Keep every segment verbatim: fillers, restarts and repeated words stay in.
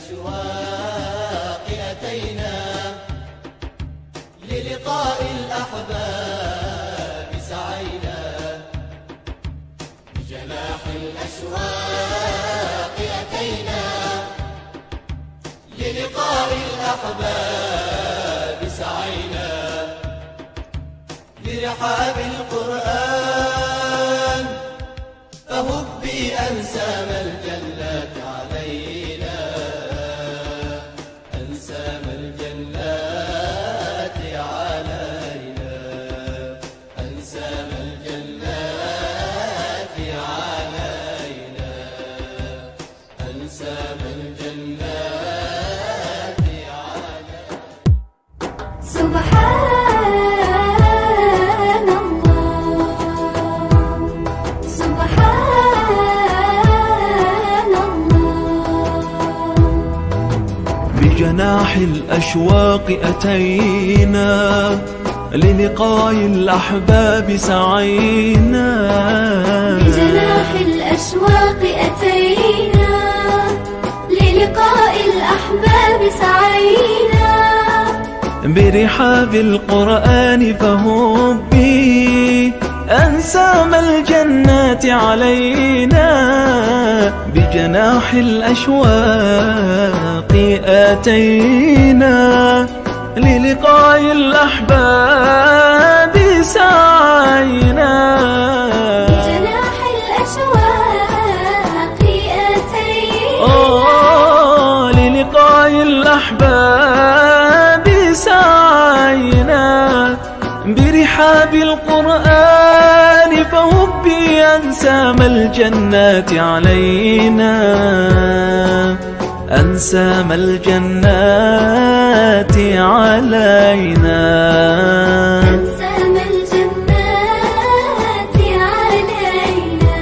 الأشواق أتينا للقاء الأحباب سعينا بجناح الأشواق أتينا للقاء الأحباب سعينا لرحاب القرآن فهبي أنسام الجنات علينا أنسام الجنات علينا أنسام الجنات علينا أنسام الجنات علينا. سبحان الله سبحان الله. بجناح الأشواق أتينا للقاء الأحباب سعينا بجناح الأشواق أتينا للقاء الأحباب سعينا برحاب القرآن فهبي أنسام الجنات علينا بجناح الأشواق آتينا للقاء الأحباب سعينا بجناح الأشواق آتينا آه للقاء الأحباب سعينا برحاب القرآن فهبي أنسام الجنات علينا أنسام الجنات علينا أنسام الجنات علينا.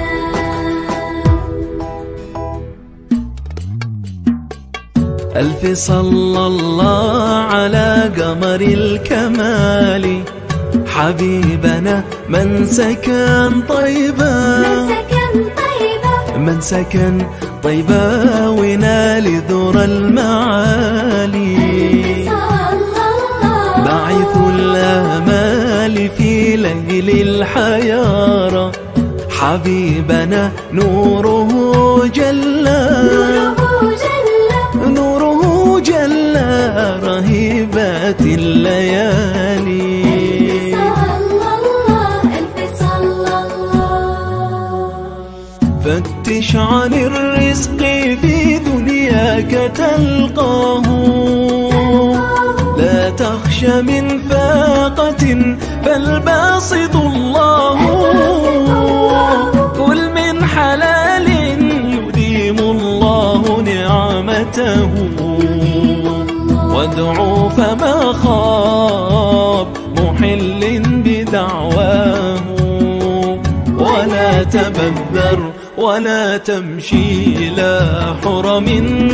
ألف صلى الله على قمر الكمال حبيبنا من سكن طيبا من سكن طيبة من سكن طيبا ونال ذرى المعالي باعث الآمال في ليل الحيارى حبيبنا نوره جل نوره جل رهيبات الليالي. فتش عن الرزق في دنياك تلقاه لا تخش من فاقة فالباسط الله كل من حلال يديم الله نعمته وادعو فما خاب محل بدعواه ولا تبذر ولا تمشي إلى حرم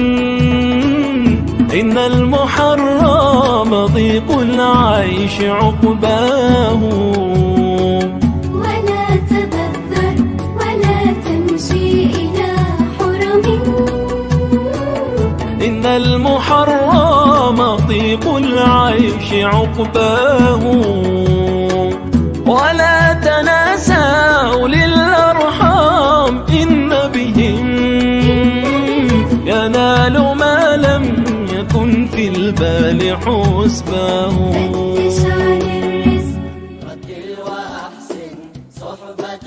إن المحرم ضيق العيش عقباه ولا تبذر ولا تمشي إلى حرم إن المحرم ضيق العيش عقباه ولا تناسوا للأرحام إن بهم ينال ما لم يكن في البال حسباه. فتش عن الرزق رتل وأحسن صحبة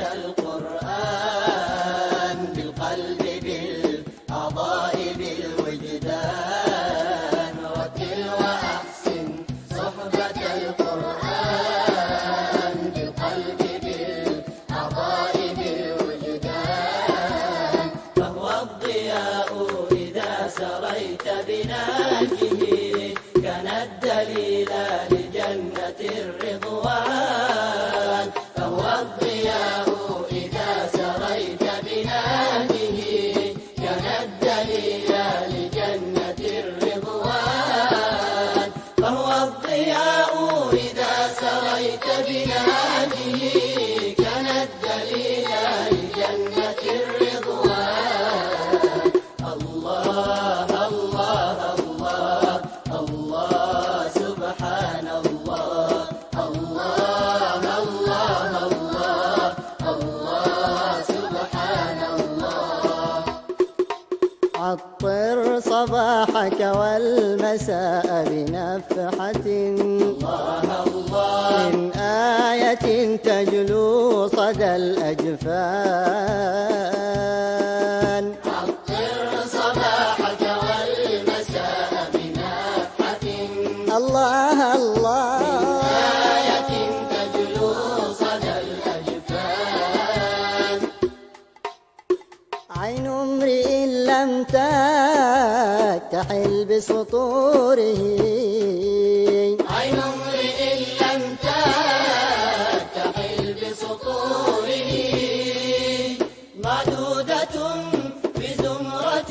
القرآن بالقلب بالأعضاء بالوجدان رتل وأحسن صحبة القرآن بالقلب بالأعضاء بالوجدان فهو الضياء إذا سريت بناجه كان الدليل لجاه عطر صباحك والمساء بنفحة الله الله من آية تجلو صدى الأجفان. عطر صباحك والمساء بنفحة الله الله آية تجلو صدى الأجفان. عين امرئ لم تكتحل بسطوره عين امرئ لم تكتحل بسطوره معدودة بزمرة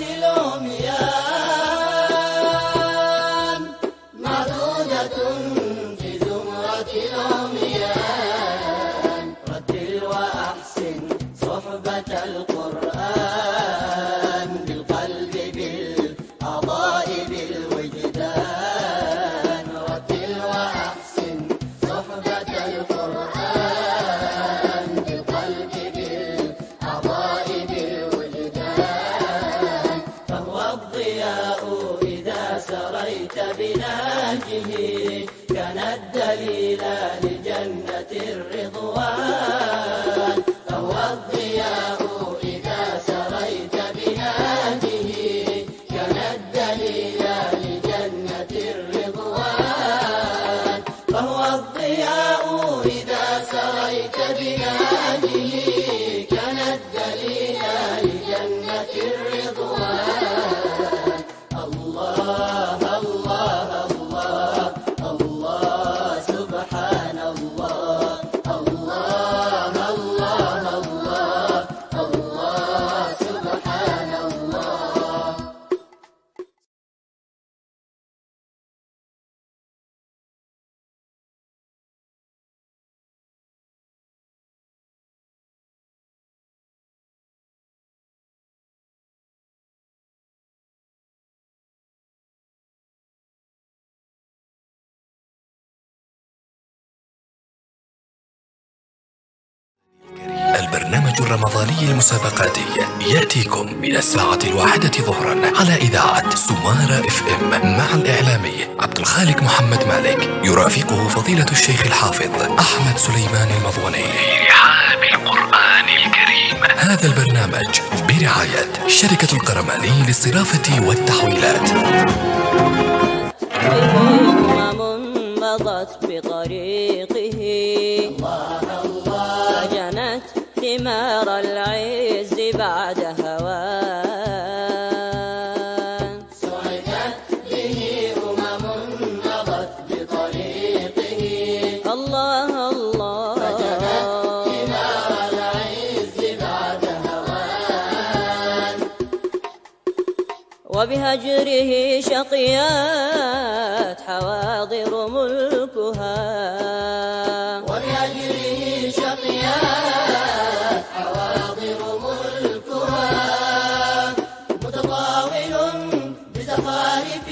العميان معدودة في زمرة العميان. رتل وأحسن صحبة القرآن بالقلب بالأعضاء بالوجدان. رتل وأحسن صحبة القرآن بالقلب بالأعضاء بالوجدان. فهو الضياء إذا سريت بنهجه كان الدليل لجنة الرضوان. فهو الضياء إذا سريت بنهجه كان الدليل لجنة الرضوان. فهو الضياء إذا سريت بنهجه كان الدليل لجنة الرضوان. الله الله الله الله سبحان الله الله الله الله الله سبحان الله. البرنامج الرمضاني المسابقاتي يأتيكم من الساعة الواحدة ظهرا على إذاعة سمارة اف ام مع الإعلامي عبد الخالق محمد مالك، يرافقه فضيلة الشيخ الحافظ أحمد سليمان المضوني في رحاب القرآن الكريم. هذا البرنامج برعاية شركة القرماني للصرافة والتحويلات. مضت بطريقه وجنت ثمار العز بعد هوان. سعدت به أمم مضت بطريقه الله الله فجنت ثمار العز بعد هوان. وبهجره شقيات حواضر ملكها وبأجره شقيات حواضر ملكها. متطاول بزخارف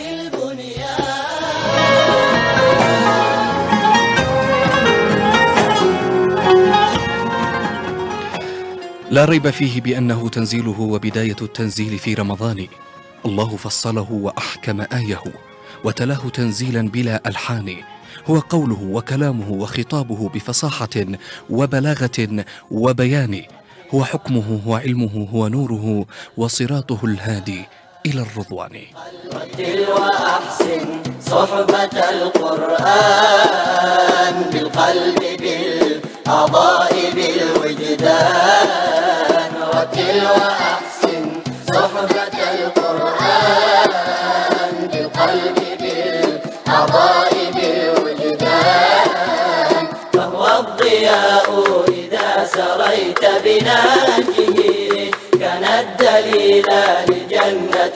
البنيان. لا ريب فيه بأنه تنزيله وبداية التنزيل في رمضان. الله فصله وأحكم آيه وتلاه تنزيلا بلا ألحان. هو قوله وكلامه وخطابه بفصاحة وبلاغة وبيان. هو حكمه وعلمه هو نوره وصراطه الهادي إلى الرضوان. رتل وأحسن صحبة القرآن بالقلب بالأعضاء بالوجدان. رتل وأحسن صحبة القرآن بالقلب بالأعضاء بالوجدان. فهو الضياء إذا سريت بنهجه كان الدليل لجنة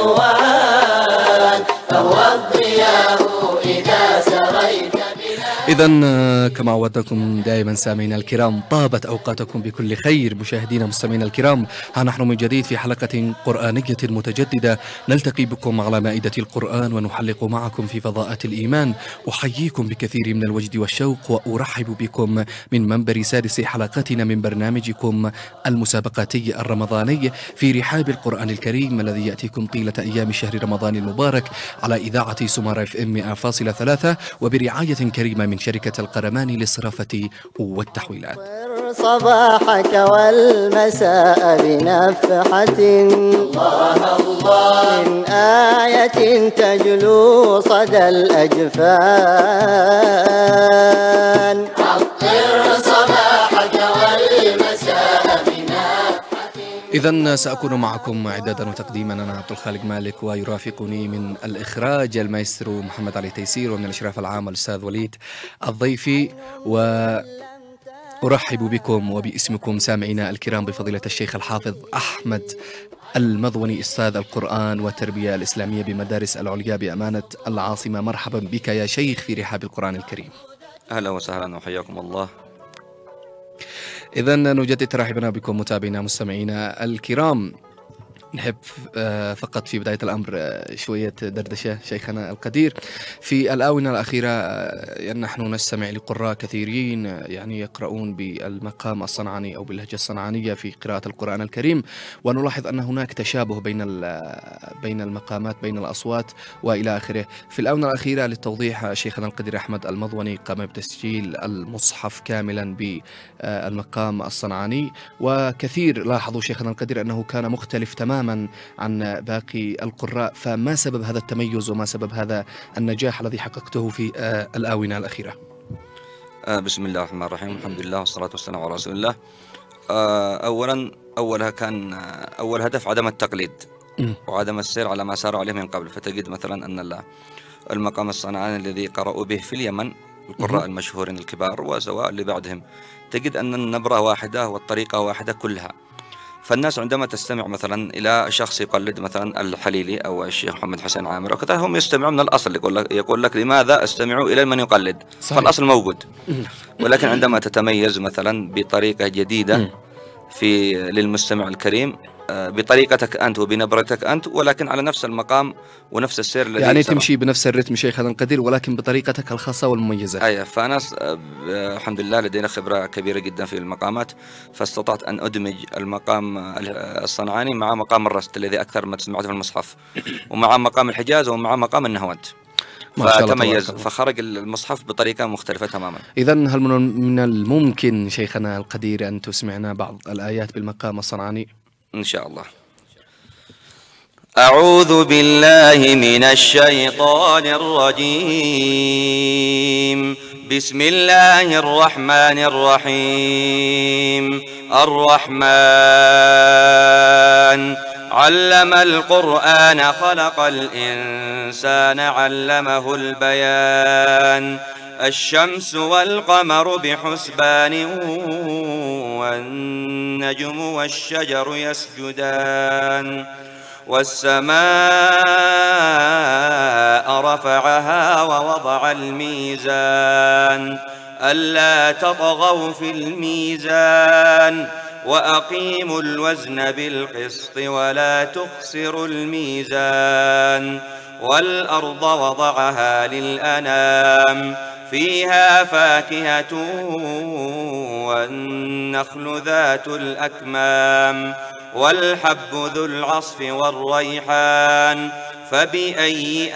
الرضوان. فهو الضياء إذا سريت بنهجه. إذا كما عودتكم دائما سامعينا الكرام، طابت أوقاتكم بكل خير. مشاهدينا مستمعينا الكرام، ها نحن من جديد في حلقة قرآنية متجددة، نلتقي بكم على مائدة القرآن ونحلق معكم في فضاءات الإيمان. أحييكم بكثير من الوجد والشوق، وأرحب بكم من منبر سادس حلقاتنا من برنامجكم المسابقاتي الرمضاني في رحاب القرآن الكريم، الذي يأتيكم طيلة أيام شهر رمضان المبارك على إذاعة سمارة اف ام مئة فاصلة ثلاثة، وبرعاية كريمة من شركة القرمان للصرافة والتحويلات. صباحك والمساء بنفحة الله الله من آية تجلو صدى الأجفان. عطر صباحك والمساء بنفحة. إذن سأكون معكم إعدادا وتقديما أنا عبد الخالق مالك، ويرافقني من الإخراج المايسترو محمد علي تيسير، ومن الإشراف العام الأستاذ وليد الضيفي. و أرحب بكم وباسمكم سامعينا الكرام بفضيلة الشيخ الحافظ أحمد المضوني، أستاذ القرآن والتربية الإسلامية بمدارس العليا بأمانة العاصمة. مرحبا بك يا شيخ في رحاب القرآن الكريم. أهلا وسهلا وحياكم الله. إذن نجدد ترحيبنا بكم متابعينا مستمعينا الكرام. نحب فقط في بداية الأمر شوية دردشة شيخنا القدير. في الآونة الأخيرة يعني نحن نستمع لقراء كثيرين يعني يقرؤون بالمقام الصنعاني أو باللهجة الصنعانية في قراءة القرآن الكريم، ونلاحظ أن هناك تشابه بين بين المقامات، بين الأصوات وإلى آخره. في الآونة الأخيرة للتوضيح، شيخنا القدير أحمد المضوني قام بتسجيل المصحف كاملا بالمقام الصنعاني، وكثير لاحظوا شيخنا القدير أنه كان مختلف تماما عن باقي القراء. فما سبب هذا التميز وما سبب هذا النجاح الذي حققته في الآونة الأخيرة؟ بسم الله الرحمن الرحيم، الحمد لله والصلاة والسلام على رسول الله. أولا أولها كان أول هدف عدم التقليد وعدم السير على ما سار عليه من قبل. فتجد مثلا أن المقام الصنعاني الذي قرأوا به في اليمن القراء المشهورين الكبار وسواء اللي بعدهم، تجد أن النبرة واحدة والطريقة واحدة كلها. فالناس عندما تستمع مثلا إلى شخص يقلد مثلا الحليلي أو الشيخ محمد حسين عامر وكذا، هم يستمعون من الأصل. يقول لك, يقول لك لماذا استمعوا إلى من يقلد؟ صحيح. فالأصل موجود. ولكن عندما تتميز مثلا بطريقة جديدة في للمستمع الكريم بطريقتك أنت وبنبرتك أنت، ولكن على نفس المقام ونفس السير الذي يعني تمشي بنفس الرتم شيخنا القدير، ولكن بطريقتك الخاصة والمميزة. أي فأنا الحمد لله لدينا خبرة كبيرة جدا في المقامات، فاستطعت أن أدمج المقام الصنعاني مع مقام الرست الذي أكثر ما سمعته في المصحف، ومع مقام الحجاز ومع مقام النهوات، فتميز فخرج المصحف بطريقة مختلفة تماما. إذا هل من الممكن شيخنا القدير أن تسمعنا بعض الآيات بالمقام الصنعاني؟ إن شاء الله. أعوذ بالله من الشيطان الرجيم. بسم الله الرحمن الرحيم. الرحمن علم القرآن خلق الإنسان علمه البيان. الشمس والقمر بحسبان والنجم والشجر يسجدان. والسماء رفعها ووضع الميزان ألا تطغوا في الميزان وأقيموا الوزن بالقسط ولا تخسروا الميزان. والأرض وضعها للأنام فيها فاكهة والنخل ذات الأكمام والحب ذو العصف والريحان. فبأي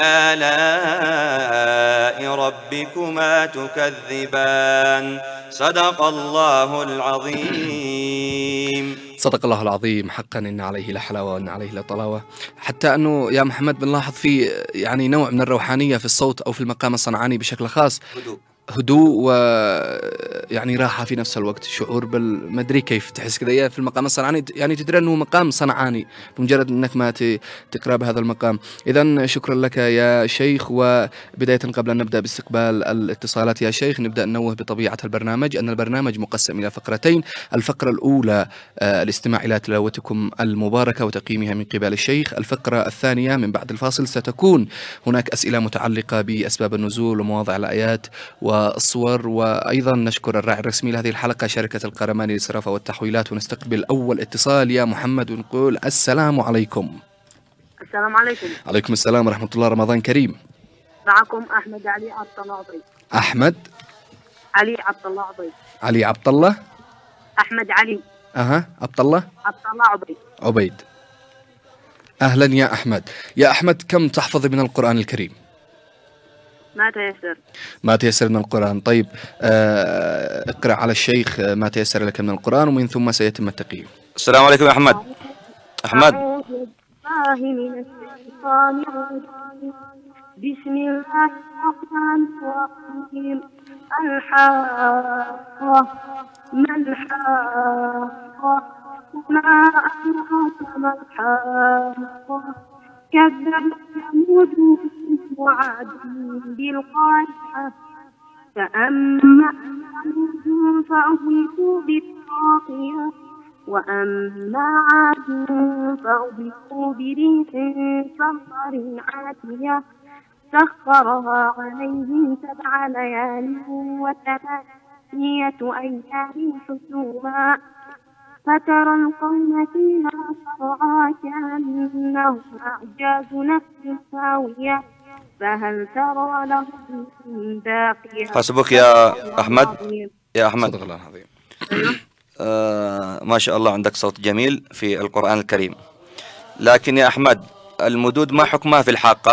آلاء ربكما تكذبان. صدق الله العظيم. صدق الله العظيم. حقا إن عليه لحلاوة وإن عليه لطلاوة. حتى أنه يا محمد بنلاحظ في يعني نوع من الروحانية في الصوت أو في المقام الصنعاني بشكل خاص، هدوء هدوء ويعني راحة في نفس الوقت، شعور بالمدري كيف تحس كذا في المقام الصنعاني، يعني تدري أنه مقام صنعاني بمجرد أنك ما تقرأ بهذا المقام. إذن شكرا لك يا شيخ. وبداية قبل أن نبدأ باستقبال الاتصالات يا شيخ، نبدأ ننوه بطبيعة البرنامج أن البرنامج مقسم إلى فقرتين. الفقرة الأولى الاستماع إلى تلاوتكم المباركة وتقييمها من قبل الشيخ. الفقرة الثانية من بعد الفاصل ستكون هناك أسئلة متعلقة بأسباب النزول ومواضع الآيات و والصور. وأيضا نشكر الراعي الرسمي لهذه الحلقة شركة القرماني للصرافة والتحويلات. ونستقبل أول اتصال يا محمد ونقول السلام عليكم. السلام عليكم. عليكم السلام ورحمة الله، رمضان كريم. معكم أحمد علي عبد الله عبيد. أحمد علي عبد الله عبيد. علي عبد الله. أحمد علي. أها عبد الله. عبد الله عبيد. عبيد. أهلا يا أحمد. يا أحمد كم تحفظ من القرآن الكريم؟ ما تيسر. ما تيسر من القرآن. طيب آه اقرأ على الشيخ ما تيسر لك من القرآن ومن ثم سيتم التقييم. السلام عليكم يا أحمد. أحمد. أعوذ بالله من الشيطان الرجيم. بسم الله الرحمن الرحيم. الحاقة ما الحاقة ما أدراك ما الحاقة كذب ثمود وعاد بالقارعة فأما ثمود فأهلكوا بالطاغية وأما عاد فأهلكوا بريح صرصر عاتية سخرها عليهم سبع ليال وثمانية أيام حسوما فترى القوم فيها صرعى كأنهم أعجاز نخل خاوية فهل ترى لهم من باقية. حسبك يا أحمد. يا أحمد صدق الله العظيم. آه ما شاء الله عندك صوت جميل في القرآن الكريم، لكن يا أحمد المدود ما حكمها في الحاقة؟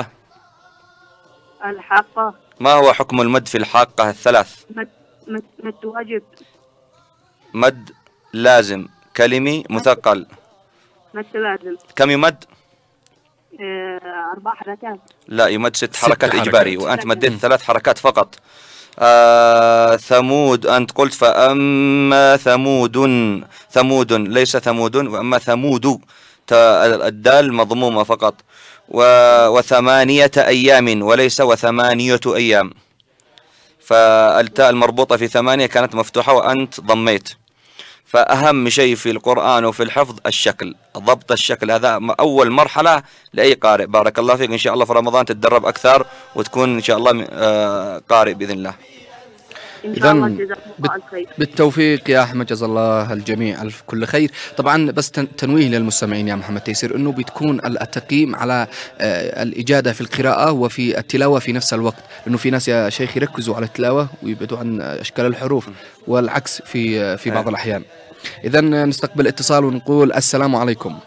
الحاقة ما هو حكم المد في الحاقة الثلاث؟ مد, مد, مد واجب. مد لازم كلمي مثقل. مد لازم. كم يمد؟ آه أربع حركات. لا يمد ست, ست حركات حركات. إجباري وأنت مديت ثلاث حركات فقط. آه ثمود أنت قلت فأما ثمود ثمود ليس ثمود وأما ثمود الدال مضمومة فقط. وثمانية أيام وليس وثمانية أيام، فالتاء المربوطة في ثمانية كانت مفتوحة وأنت ضميت. فأهم شيء في القرآن وفي الحفظ الشكل، ضبط الشكل، هذا أول مرحلة لأي قارئ. بارك الله فيك، إن شاء الله في رمضان تتدرب أكثر وتكون إن شاء الله قارئ بإذن الله. إذن بالتوفيق يا أحمد، جزا الله الجميع ألف كل خير. طبعا بس تنويه للمستمعين يا محمد تيسير أنه بتكون التقييم على الإجادة في القراءة وفي التلاوة في نفس الوقت، لأنه في ناس يا شيخ يركزوا على التلاوة ويبعدوا عن أشكال الحروف والعكس في في بعض الأحيان. إذن نستقبل اتصال ونقول السلام عليكم.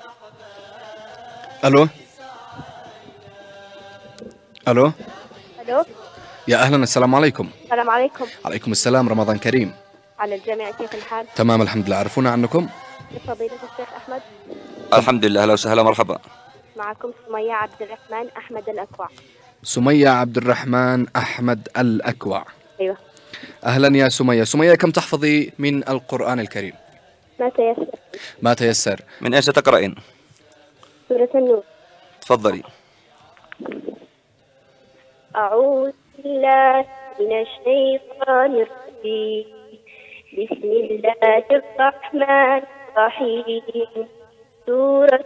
ألو ألو ألو يا أهلا، السلام عليكم. السلام عليكم. عليكم السلام، رمضان كريم. على الجميع، كيف الحال؟ تمام الحمد لله. عرفونا عنكم. فضيلة الشيخ أحمد. الحمد لله، أهلا وسهلا مرحبا. معكم سمية عبد الرحمن أحمد الأكوع. سمية عبد الرحمن أحمد الأكوع. أيوة. أهلا يا سمية. سمية كم تحفظي من القرآن الكريم؟ ما تيسر. ما تيسر. من أين ستقرأين؟ سورة النور. تفضلي. أعوذ بالله من الشيطان الرجيم. بسم الله الرحمن الرحيم. سورة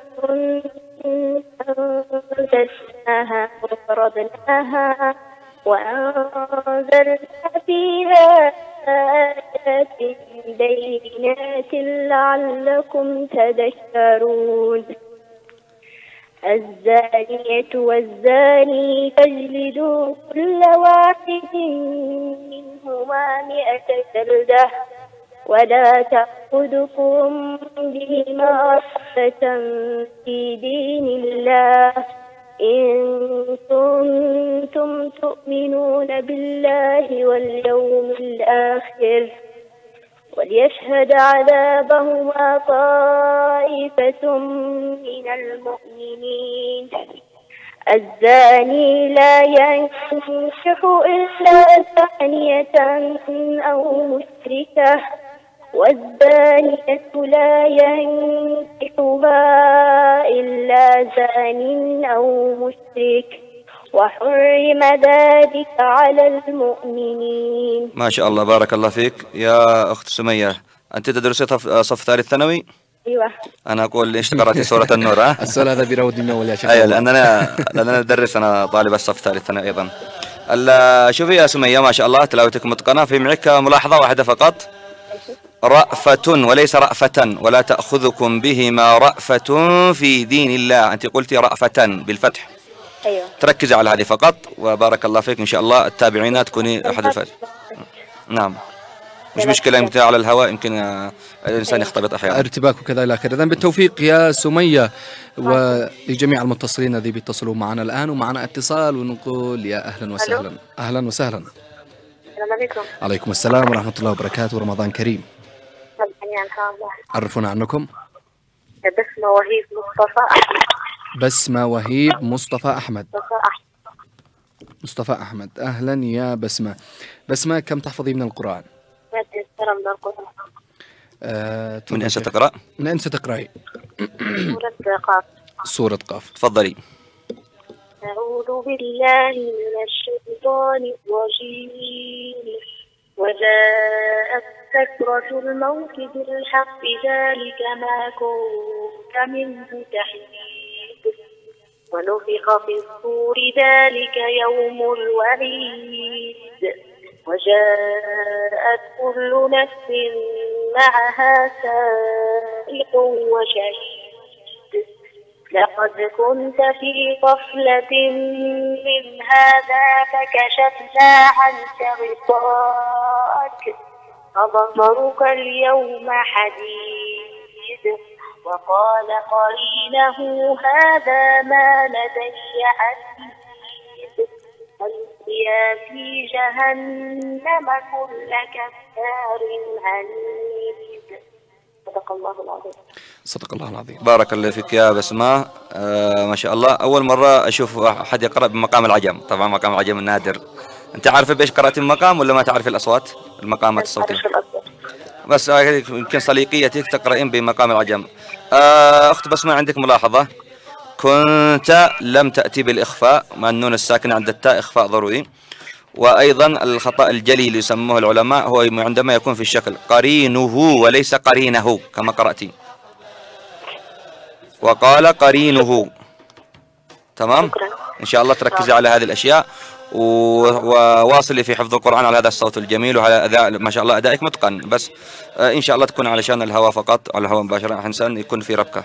أنزلناها وفرضناها وأنزلنا فيها آيات بينات لعلكم تذكرون. الزانية والزاني فاجلدوا كل واحد منهما مئة جلدة ولا تأخذكم بهما رأفة في دين الله إن كنتم تؤمنون بالله واليوم الآخر وليشهد عذابهما طائفة من المؤمنين. الزاني لا ينكح إلا زانية أو مشركة والزانية لا ينكحها إلا زان أو مشرك وحرم ذلك على المؤمنين. ما شاء الله، بارك الله فيك يا أخت سمية. أنت تدرسي صف ثالث ثانوي؟ أيوة. أنا أقول ليش قرأتي سورة النور؟ ها؟ السؤال هذا بيراودني من أول يا شيخ. أيوة، لأن أنا لأن أنا أدرس، أنا طالب الصف الثالث ثانوي أيضا. ال- شوفي يا سمية ما شاء الله تلاوتك متقنة. في معك ملاحظة واحدة فقط، رأفة وليس رأفة، ولا تأخذكم بهما رأفة في دين الله. أنت قلتي رأفة بالفتح. أيوه. تركزي على هذه فقط، وبارك الله فيك إن شاء الله التابعين تكوني أحد الفائز. نعم مش مشكلة، يمكن على الهواء يمكن آه، الإنسان يختلط أحيانا. ارتباك وكذا إلى آخره. إذن بالتوفيق يا سمية، ولجميع المتصلين الذين بيتصلوا معنا الآن، ومعنا اتصال ونقول يا أهلا وسهلا. أهلا وسهلا. السلام عليكم. عليكم السلام ورحمة الله وبركاته، ورمضان كريم. سامحني إن شاء الله. عرفونا عنكم. بسمة وهيب مصطفى أحمد. بسمة وهيب مصطفى أحمد. مصطفى أحمد. مصطفى أحمد، أهلا يا بسمة. بسمة كم تحفظي من القرآن؟ ما تيسر من القرآن. آه، من أين ستقرأ؟ من أين ستقرأي؟ سورة قاف. سورة قاف. تفضلي. أعوذ بالله من الشيطان الرجيم. وجاءت سكرة الموت بالحق ذلك ما كنت منه تحيد. ونفخ في الصور ذلك يوم الوعيد. وجاءت كل نفس معها سائق وشهيد. لقد كنت في غفلة من هذا فكشفنا عنك غطاءك فبصرك اليوم حديد. وقال قرينه هذا ما لدي عتيد. ألقيا في جهنم كل كفار عنيد. صدق الله العظيم. صدق الله العظيم. بارك الله فيك يا بسمة. آه ما شاء الله، أول مرة أشوف أحد يقرأ بمقام العجم. طبعا مقام العجم نادر. أنت عارفة بإيش قرأت المقام ولا ما تعرف الأصوات المقامات الصوتية؟ بس يمكن صليقيتك تقرأين بمقام العجم. آه أخت بسمة عندك ملاحظة، كنت لم تأتي بالإخفاء مع النون الساكنة عند التاء إخفاء ضروري. وأيضا الخطأ الجلي اللي يسموه العلماء هو عندما يكون في الشكل قرينه وليس قرينه كما قرأتي. وقال قرينه. تمام. إن شاء الله تركزي على هذه الأشياء، وواصلي في حفظ القرآن على هذا الصوت الجميل وعلى أداء ما شاء الله أدائك متقن. بس إن شاء الله تكون علشان الهواء فقط، على الهواء مباشرة إنسان يكون في ربكة.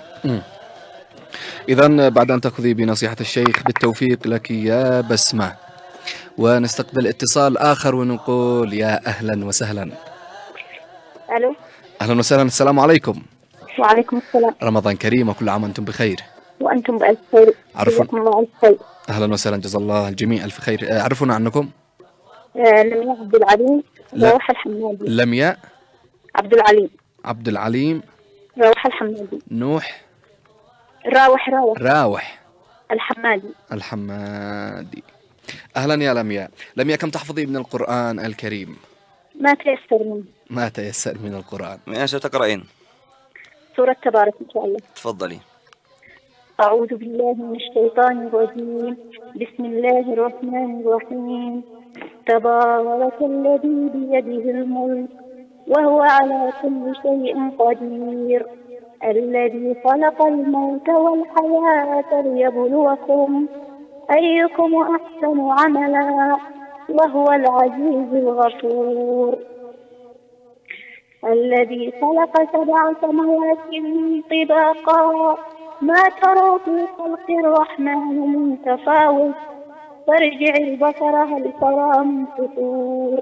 إذن بعد أن تأخذي بنصيحة الشيخ، بالتوفيق لك يا بسمة. ونستقبل اتصال آخر ونقول يا أهلا وسهلا. ألو. أهلا وسهلا. السلام عليكم. وعليكم السلام. رمضان كريم وكل عام وأنتم بخير. وأنتم بألف خير. عرفوا الله ألف خير. أهلا وسهلا، جزا الله الجميع ألف خير. عرفونا عنكم. آه لمياء عبد العليم. روح الحمادي. لمياء عبد العليم. عبد العليم. روح الحمادي. نوح. راوح راوح. راوح الحمادي. الحمادي. أهلا يا لمياء. لمياء كم تحفظي من القرآن الكريم؟ ما تيسر منه. ما تيسر من القرآن. من أين ستقرأين؟ سورة تبارك إن شاء الله. تفضلي. أعوذ بالله من الشيطان الرجيم. بسم الله الرحمن الرحيم. تبارك الذي بيده الملك وهو على كل شيء قدير. الذي خلق الموت والحياة ليبلوكم أيكم أحسن عملا وهو العزيز الغفور. الذي خلق سبع سماوات طباقا ما ترى في خلق الرحمن من تفاوت فارجع البصر هل ترى من فطور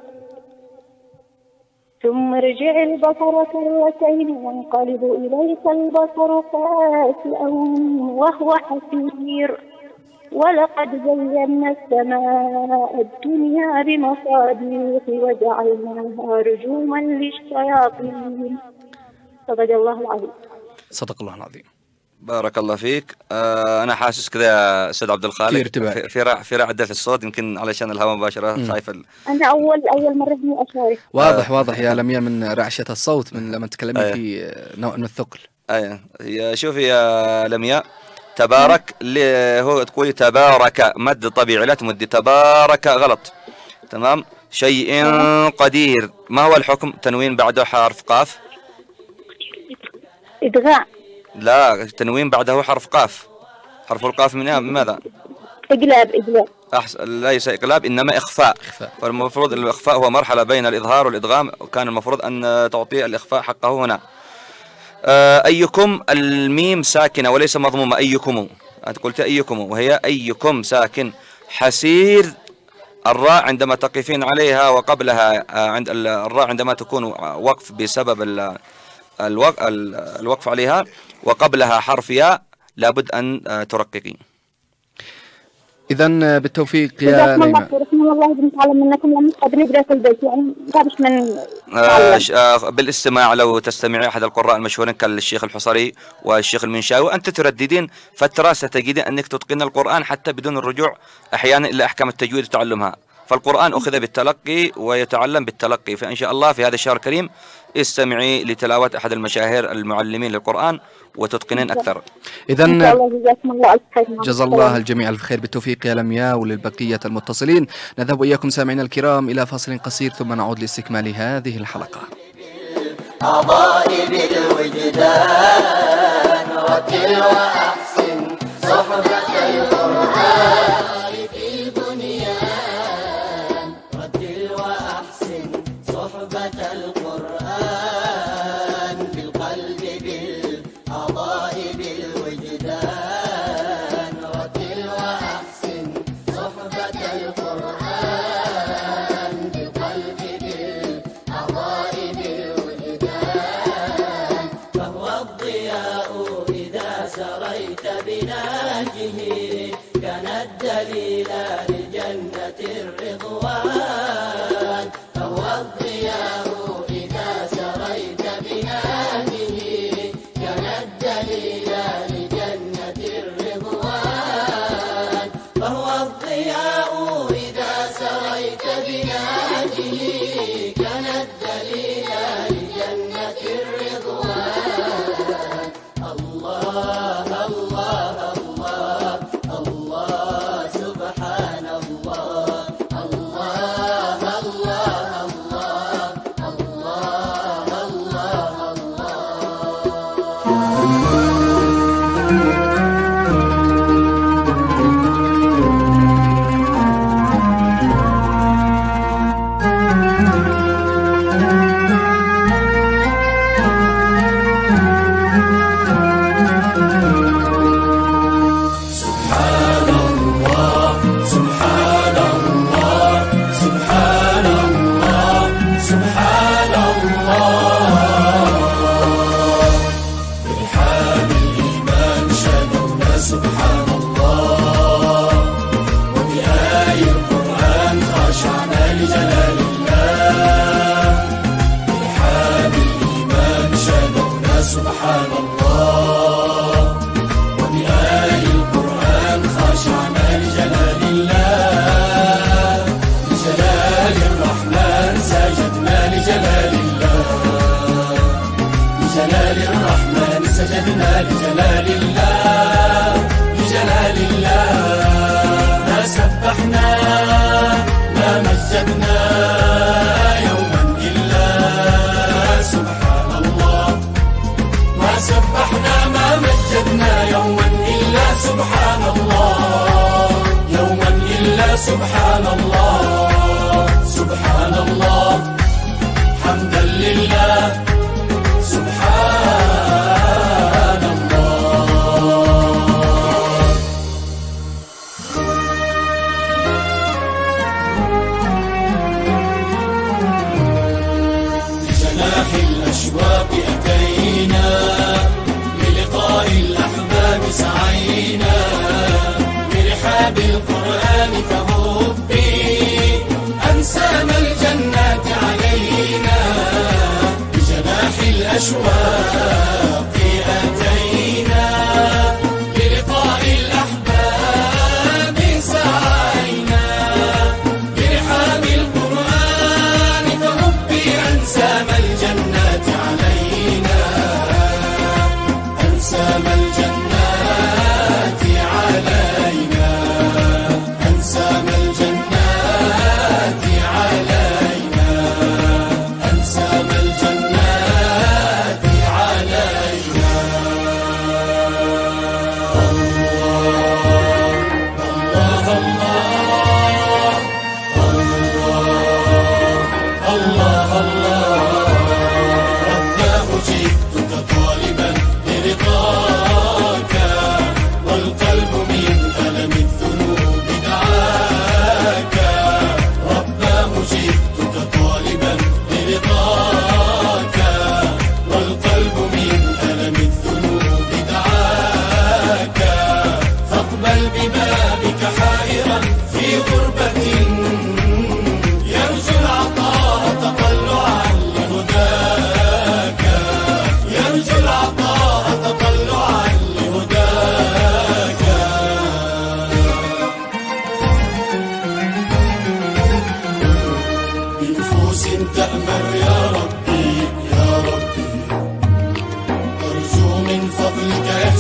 ثم ارجع البصر كرتين ينقلب إليك البصر خاسئا وهو حسير. ولقد زينا السماء الدنيا بمصابيح وجعلناها رجوما للشياطين. صدق الله العظيم. صدق الله العظيم. بارك الله فيك. آه انا حاسس كذا يا استاذ عبد الخالق في في رع في رعده في الصوت، يمكن علشان الهواء مباشره خايف ال... انا اول اول مره اني اشارك. واضح آه. واضح يا لمياء من رعشه الصوت، من لما تتكلمي آه. في نوع من الثقل. ايوه يا شوفي يا لمياء، تبارك اللي هو تقولي تبارك مد طبيعي، لا تمدي تبارك غلط. تمام. شيء قدير، ما هو الحكم؟ تنوين بعده حرف قاف. ادغاء. لا، تنوين بعده حرف قاف. حرف القاف من ماذا؟ اقلاب. اقلاب. أحس... ليس إقلاب إنما إخفاء. إخفاء. فالمفروض الإخفاء هو مرحلة بين الإظهار والإدغام، وكان المفروض أن تعطي الإخفاء حقه هنا. أيكم الميم ساكنة وليس مضمومة، أيكم أنت قلت أيكم وهي أيكم ساكن. حسير الراء عندما تقفين عليها وقبلها عند الراء عندما تكون وقف بسبب الوقف عليها وقبلها حرف ياء لابد أن ترققي. إذن بالتوفيق يا ليمى. رحمه الله بنتعلم منكم لما قد نقرأ في البيت يعني مش من آه بالاستماع. لو تستمعي أحد القراء المشهورين كالشيخ الحصري والشيخ المنشاوي أنت ترددين فترة ستجدين أنك تتقن القرآن حتى بدون الرجوع أحيانا إلى أحكام التجويد وتعلمها. فالقرآن أخذ بالتلقي ويتعلم بالتلقي، فإن شاء الله في هذا الشهر الكريم استمعي لتلاوة أحد المشاهير المعلمين للقرآن وتتقنين أكثر. إذن جزا الله الجميع الخير، بالتوفيق يا لمياء وللبقية المتصلين. نذهب وإياكم سامعينا الكرام إلى فاصل قصير ثم نعود لاستكمال هذه الحلقة. أضائي بالوجدان رتل وأحسن صحبة القرآن في البنيان، رتل وأحسن صحبة القرآن بالقلب بالأضاء بالوجدان، رتل وأحسن صحبة القرآن بالقلب بالأضاء بالوجدان، فهو الضياء إذا سريت بناجه كان الدليل لجنة الرضوان، فهو الضياء إذا سريت بناجه كان الدليل لجنة الرضوان، فهو الضياء إذا سريت بناجه كان الدليل لجنة الرضوان. الله الله الله الله سبحان الله، الله الله الله الله سجدنا لجلال الله لجلال الله، ما سبحنا ما مجدنا يوما إلا سبحان الله، ما سبحنا ما مجدنا يوما إلا سبحان الله، يوما إلا سبحان الله، سبحان الله حمدا لله سبحان الله. بجناح الأشواق أتينا للقاء الأحباب سعينا، برحاب القرآن فهبي أنسانا الجنات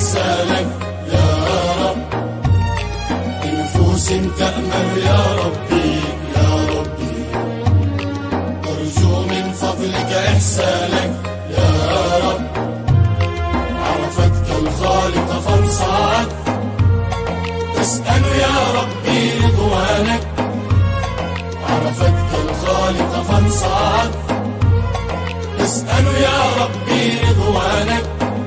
إحسانك يا رب، بنفوس تأمل يا ربي يا ربي، أرجو من فضلك إحسانك يا رب، عرفتك الخالق فانصاعك، تسأل يا ربي رضوانك، عرفتك الخالق فانصاعك، تسأل يا ربي رضوانك.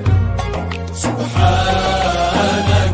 سبحانك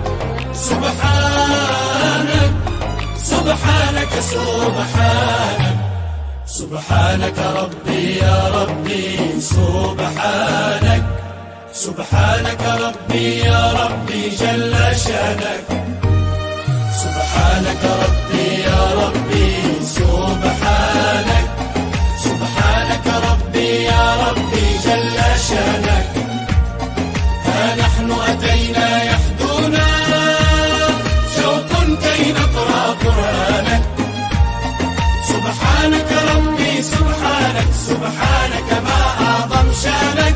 سبحانك سبحانك سبحانك سبحانك ربي يا ربي، سبحانك سبحانك ربي يا ربي جل شانك، سبحانك ربي يا ربي، سبحانك سبحانك ربي يا ربي جل شانك. ها نحن أتينا يحدونا شوق كي نقرأ قرآنك، سبحانك ربي سبحانك سبحانك ما أعظم شانك،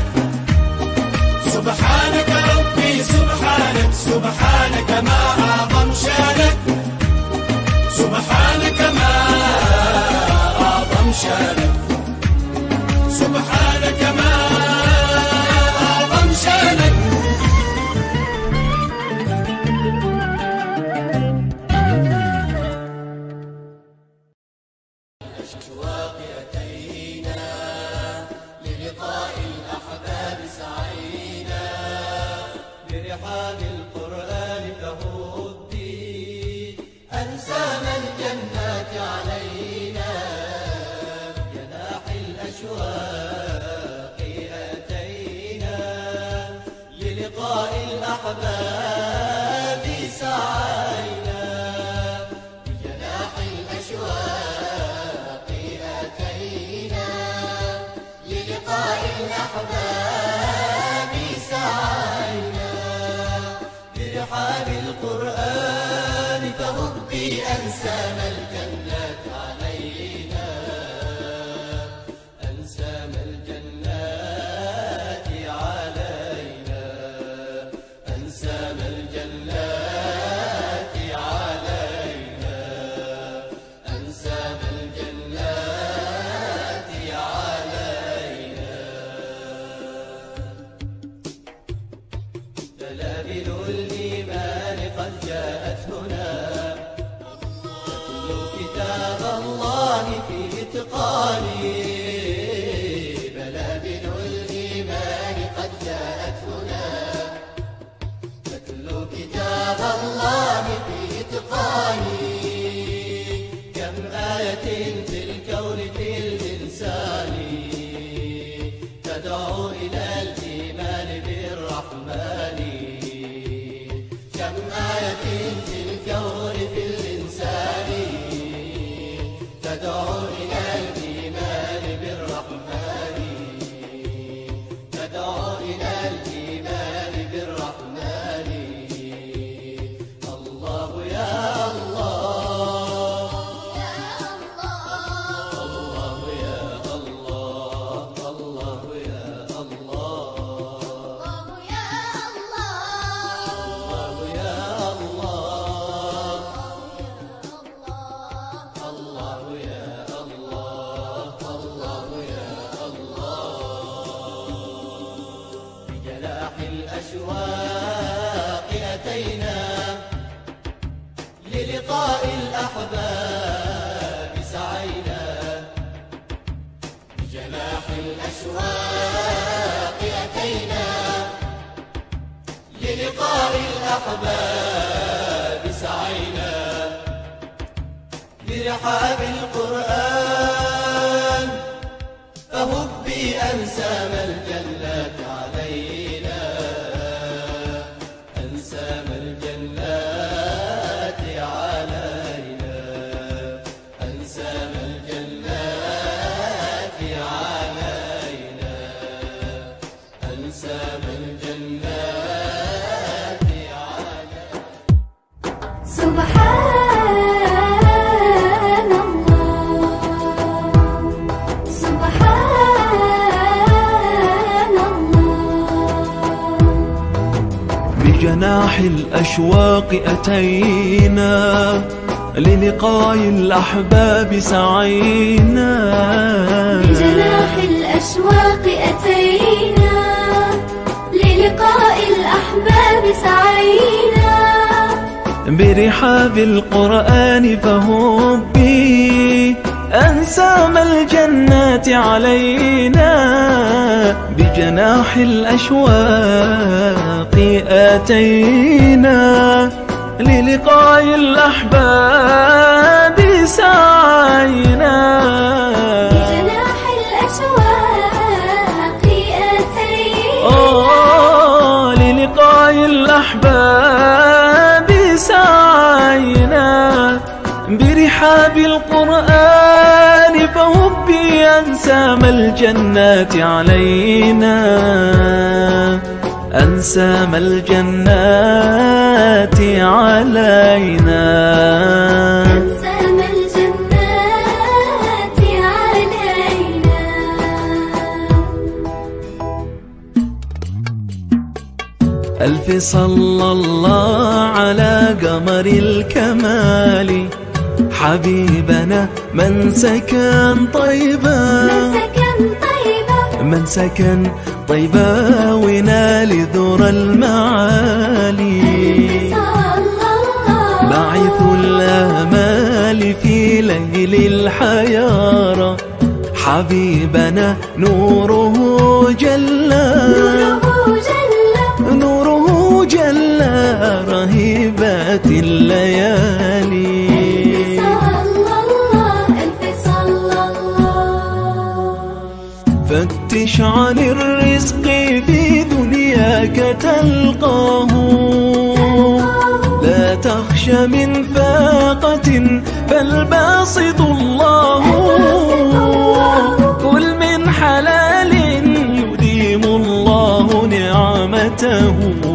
سبحانك ربي سبحانك سبحانك ما أعظم شانك، سبحانك ما أعظم شانك، سبحانك ما أعظم شانك. الأشواق أتينا للقاء الأحباب سعينا، برحاب القرآن فهدي أنسام الجنات علينا، جناح الأشواق أتينا للقاء الأحباب سعينا، بجناح الأشواق أتينا للقاء الأحباب سعينا، برحاب القرآن فهبي أنسام الجنات علينا، أنسام الجنات علينا، أنسام الجنات علينا، أنسام الجنات علينا. دلائل الإيمان قد جاءت هنا، تتلو كتاب الله في إتقان، بلابل الإيمان قد جاءت هنا، تتلو كتاب الله في إتقان، كم آية في الكون في الإنسان تدعو إلى الإيمان بالرحمن، كم آية في الكون في الإنسان تدعو إلى الإيمان بالرحمن، تدعو إلى الإيمان بالرحمن. الله يا الله، الله يا الله، الله يا الله، الله يا الله، الله يا الله، الله يا الله. بجناح الأشواق أتينا للقاء الأحباب سعينا، بجناح الأشواق أتينا للقاء الأحباب سعينا، برحاب القرآن فهبي أنسام الجنات علينا، أنسام الجنات علينا، أنسام الجنات علينا، أنسام الجنات علينا. سبحان الله بجناح الأشواق أتينا للقاء الأحباب سعينا. بجناح الأشواق أتينا للقاء الأحباب سعينا. برحاب القرآن فهبي أنسام الجنات علينا. بجناح الأشواق آتينا للقاء الأحباب سعينا. بجناح الأشواق آتينا آه للقاء الأحباب سعينا. برحاب القرآن فهبي أنسام الجنات علينا. أنسام الجنات علينا. أنسام الجنات علينا. ألف صلى الله على قمر الكمال حبيبنا من سكن طيبا. من سكن طيبا من سكن طيبا ونال ذرى المعالي. باعث الآمال في ليل الحيارى حبيبنا نوره جل. نوره جل رهيبات الليالي. فتش عن الرزق في دنياك تلقاه. لا تخش من فاقة فالباسط الله. كل من حلال يديم الله نعمته.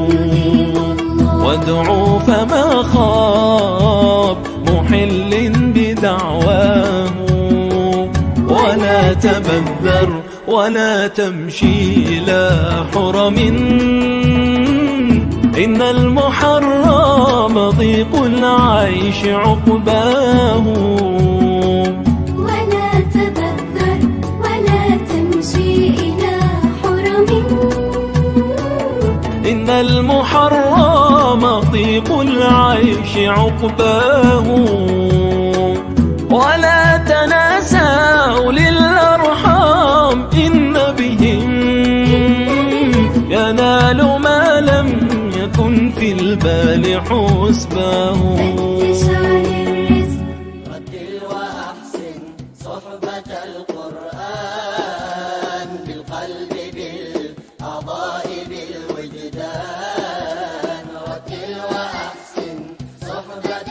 وادعو فما خاب محل بدعواه. ولا تبذر ولا تمشي إلى حرم. إن المحرم ضيق العيش عقباه. ولا تبذر ولا تمشي إلى حرم. إن المحرم ضيق العيش عقباه. ولا تناسوا للأرحام إن بهم ينال ما لم يكن في البال حسباه. فتش عن الرزق رتل وأحسن صحبة القرآن بالقلب بالأعضاء بالوجدان. رتل وأحسن صحبة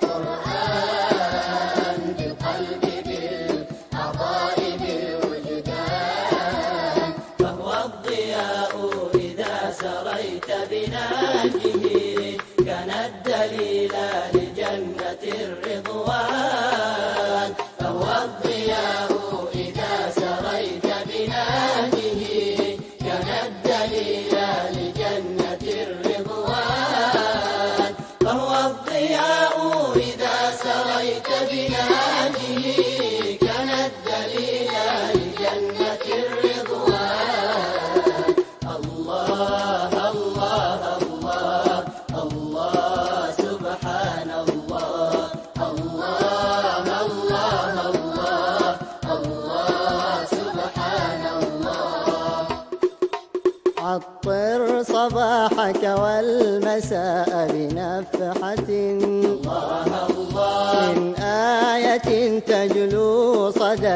القرآن بالقلب بالأعضاء بالوجدان. فهو الضياء إذا سريت بناجه كان الدليل لجنة الرضوان. فهو الضياء إذا سريت بناجه كان الدليل لجنة الرضوان. فهو الضياء إذا سريت بناجه كان الدليل لجنة الرضوان. الله الله الله الله سبحان الله. الله الله الله الله سبحان الله. عطر صباحك والمساء بنفحة. الله الله من آية تجلو صدى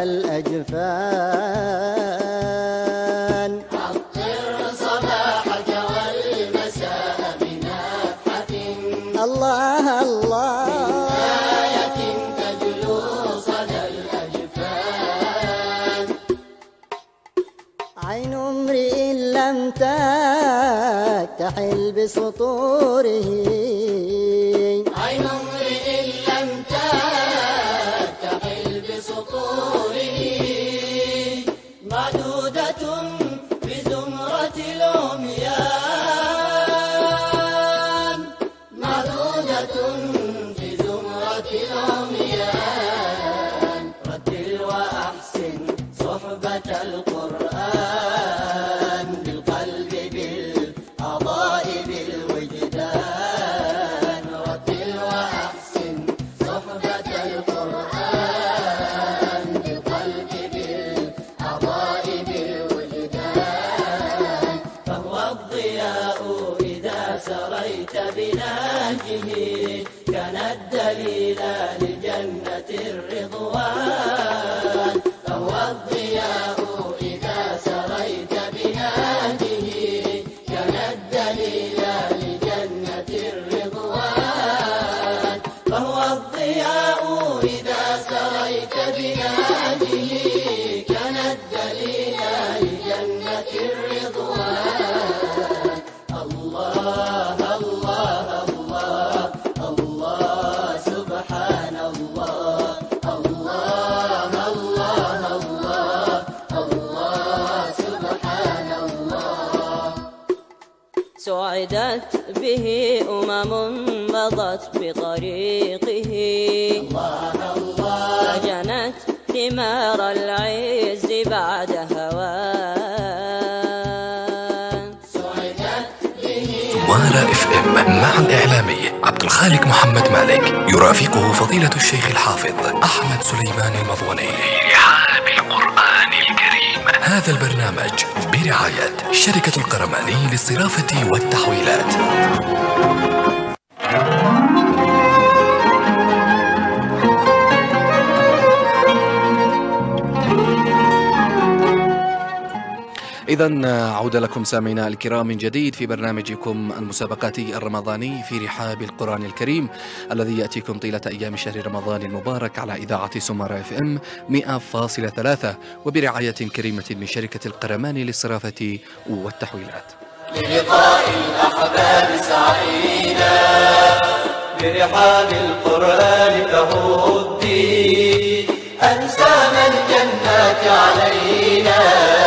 الأجفان. عطر صباحك والمساء بنفحة. الله الله آية تجلو صدى الأجفان. عين امرئ لم تكتحل بسطوره. عين امرئ لم تكتحل بسطوره. معدودة بزمرة العميان. سريت بنهجه كان الدليل لجنة الرضوان فهو الضياء إذا سريت بنهجه كان الدليل لجنة الرضوان فهو الضياء إذا سريت بنهجه كان الدليل لجنة الرضوان الله الله الله الله سبحان الله الله الله الله الله سبحان الله سعدت به أمم مضت بطريقه الله الله فجنت ثمار العز بعد هوان سعدت به سمارة اف ام مع الإعلامي عبد الخالق محمد مالك يرافقه فضيلة الشيخ الحافظ أحمد سليمان المضوني في رحاب القرآن الكريم. هذا البرنامج برعاية شركة القرماني للصرافة والتحويلات. إذا عودة لكم سامعينا الكرام من جديد في برنامجكم المسابقاتي الرمضاني في رحاب القرآن الكريم الذي يأتيكم طيلة أيام شهر رمضان المبارك على إذاعة سمارة اف ام مئة فاصلة ثلاثة وبرعاية كريمة من شركة القرمان للصرافة والتحويلات. للقاء الأحباب سعينا برحاب القرآن فهدي أنسانا الجنات علينا.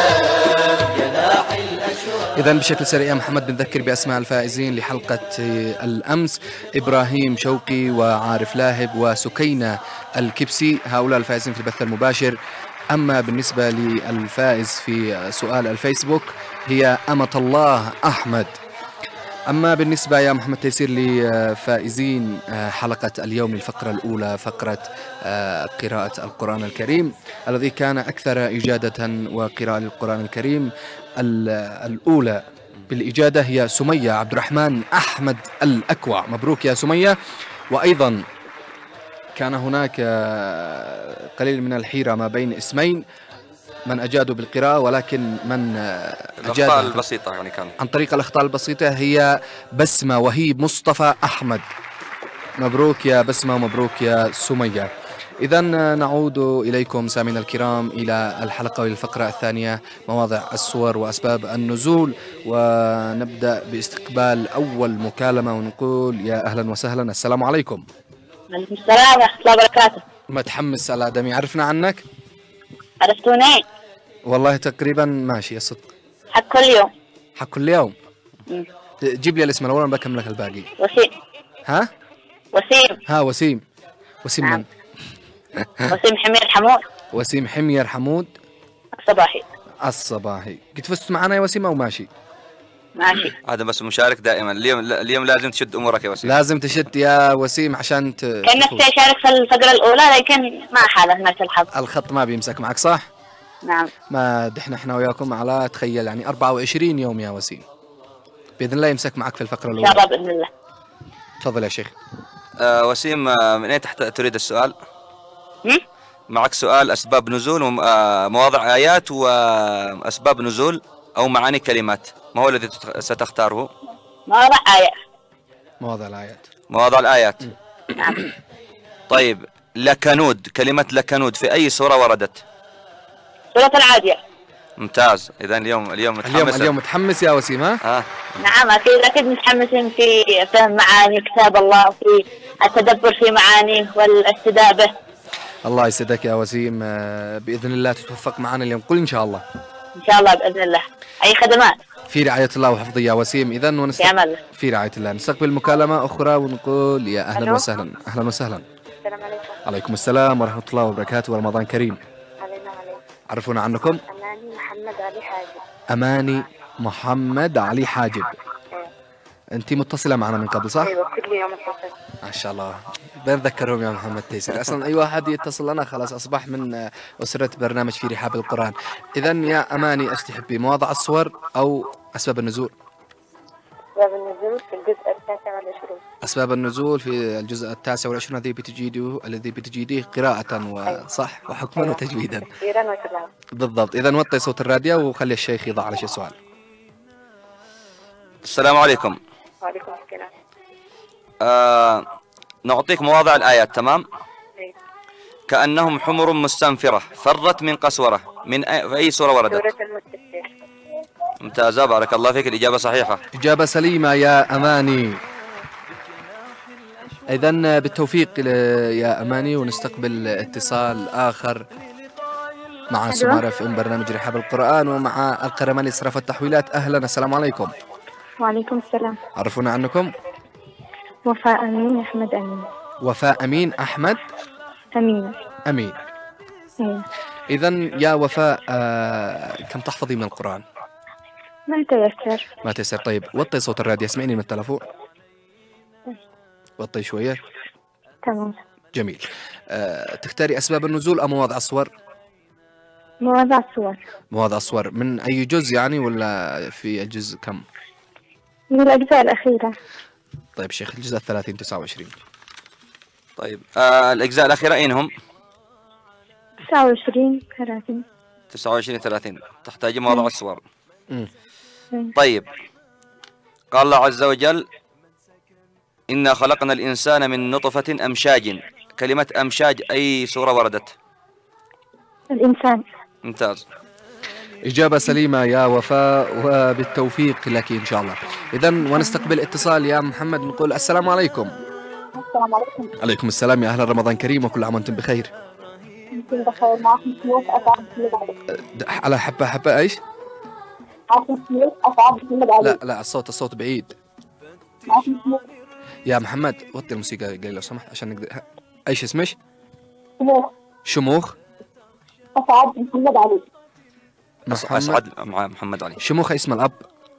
إذا بشكل سريع يا محمد بنذكر بأسماء الفائزين لحلقة الأمس: إبراهيم شوقي وعارف لاهب وسكينة الكبسي، هؤلاء الفائزين في البث المباشر. أما بالنسبة للفائز في سؤال الفيسبوك هي أمة الله أحمد. أما بالنسبة يا محمد تيسير لفائزين حلقة اليوم الفقرة الأولى، فقرة قراءة القرآن الكريم، الذي كان أكثر إجادة وقراءة للقرآن الكريم الأولى بالإجادة هي سمية عبد الرحمن أحمد الأكوع. مبروك يا سمية. وأيضا كان هناك قليل من الحيرة ما بين اسمين من أجادوا بالقراءة، ولكن من أجاد الأخطاء البسيطة يعني كان عن طريق الأخطاء البسيطة هي بسمة وهيب مصطفى أحمد. مبروك يا بسمة ومبروك يا سمية. إذا نعود إليكم سامعينا الكرام إلى الحلقة والفقرة الثانية، مواضع الصور وأسباب النزول، ونبدأ باستقبال أول مكالمة ونقول يا أهلا وسهلا. السلام عليكم. وعليكم السلام ورحمة الله وبركاته. متحمس على دمي، عرفنا عنك؟ عرفتوني؟ والله تقريبا ماشي يا صدق. حق كل يوم. حق كل يوم. مم. جيب لي الاسم الأول بكمل لك الباقي. وسيم. ها؟ وسيم. ها وسيم. وسيم نعم. من؟ وسيم حمير حمود. وسيم حمير حمود الصباحي. الصباحي. قد فزت معنا يا وسيم أو ماشي؟ ماشي. هذا بس مشارك دائما. اليوم اليوم لازم تشد امورك يا وسيم. لازم تشد يا وسيم عشان ت... كان نفسي اشارك في الفقرة الأولى لكن ما حالفنا الحظ. الخط ما بيمسك معك صح؟ نعم. ما دحنا احنا وياكم على تخيل يعني أربعة وعشرين يوم يا وسيم. بإذن الله يمسك معك في الفقرة الأولى. إن شاء الله بإذن الله. تفضل يا شيخ. آه وسيم، آه من أين تحت تريد السؤال؟ هم؟ معك سؤال أسباب نزول ومواضع آيات وأسباب نزول أو معاني كلمات، ما هو الذي ستختاره؟ مواضع آيات. مواضع الآيات. مواضع الآيات. نعم. طيب، لكنود، كلمة لكنود في أي سورة وردت؟ سورة العادية. ممتاز. إذا اليوم اليوم متحمس. اليوم اليوم متحمس يا وسيم ها؟ آه. نعم أكيد أكيد متحمسين في فهم معاني كتاب الله وفي التدبر في معانيه والاستداء به. الله يسعدك يا وسيم، بإذن الله تتوفق معنا اليوم. قل إن شاء الله. إن شاء الله بإذن الله. أي خدمات. في رعاية الله وحفظه يا وسيم. إذا ونست... في أمان. في رعاية الله. نستقبل مكالمة أخرى ونقول يا أهلا ألو. وسهلا. أهلا وسهلا. السلام عليكم. عليكم السلام ورحمة الله وبركاته ورمضان كريم. علينا عليكم. عرفونا عنكم. أماني محمد علي حاجب. أماني محمد علي حاجب. أنت متصلة معنا من قبل صح؟ أيوة كل يوم اتصل. ما شاء الله. بنذكرهم يا محمد تيسير، أصلا أي واحد يتصل لنا خلاص أصبح من أسرة برنامج في رحاب القرآن. إذا يا أماني أش تحبي، مواضع الصور أو أسباب النزول؟ أسباب النزول في الجزء التاسع والعشرون. أسباب النزول في الجزء التاسع والعشرون الذي بتجيده الذي بتجيده قراءة وصح وحكما أيوة. وتجويدا. تفسيرا وتلاوة. بالضبط. إذا وطي صوت الراديو وخلي الشيخ يضع على شيء سؤال. السلام عليكم. وعليكم السلام. آه نعطيك مواضع الآيات. تمام. أيوة. كأنهم حمر مستنفرة فرت من قسورة، من أي, في أي سورة وردت؟ سورة المدثر. ممتازة، بارك الله فيك، الإجابة صحيحة. إجابة سليمة يا أماني. إذا بالتوفيق يا أماني، ونستقبل اتصال آخر مع سمارة في ام برنامج رحاب القرآن ومع القرمان لإسراف التحويلات. أهلا، السلام عليكم. وعليكم السلام. عرفونا عنكم. وفاء أمين أحمد أمين. وفاء أمين أحمد أمين. أمين. أيوة. إذا يا وفاء، آه كم تحفظي من القرآن؟ ما تيسر. ما تيسر. طيب وطي صوت الراديو، اسمعيني من التلفون. وطي شوية. تمام. جميل. آه تختاري أسباب النزول أم مواضع الصور؟ مواضع الصور. مواضع الصور من أي جزء يعني، ولا في الجزء كم؟ من الأجزاء الأخيرة. طيب شيخ، الجزء الثلاثين تسعة وعشرين. طيب آه الأجزاء الأخيرة أين هم؟ تسعة وعشرين ثلاثين. تسعة وعشرين ثلاثين. تحتاج مواضع الصور. مم. طيب قال الله عز وجل: إنا خلقنا الإنسان من نطفة أمشاج. كلمة أمشاج أي سورة وردت؟ الإنسان. ممتاز. إجابة سليمة يا وفاء، وبالتوفيق لك إن شاء الله. إذا ونستقبل اتصال يا محمد، نقول السلام عليكم. السلام عليكم. عليكم السلام، يا أهلا، رمضان كريم وكل عام وأنتم بخير. أنتم بخير. معكم سموح أسعد محمد علي. على حبة حبة إيش؟ معكم سموح أسعد محمد علي. لا لا، الصوت الصوت بعيد. معكم سموح. يا محمد وطي الموسيقى قليل لو سمحت عشان نقدر. ايش اسمش؟ سموح. شموخ أسعد محمد علي. محمد أسعد مع محمد علي. شموخ اسم الأب.